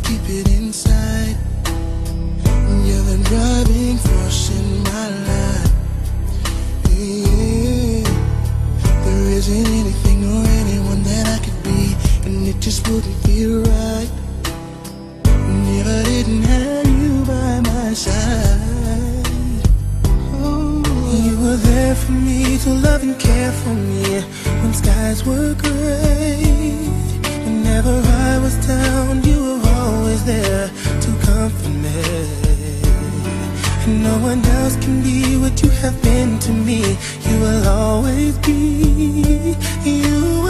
keep it inside. You're the driving force in my life. Yeah. There isn't anything or anyone that I could be, and it just wouldn't feel right if I didn't have you by my side. Oh, you were there for me to love and care for me when skies were gray. Whenever I was down, you were always there to comfort me. And no one else can be what you have been to me. You will always be you.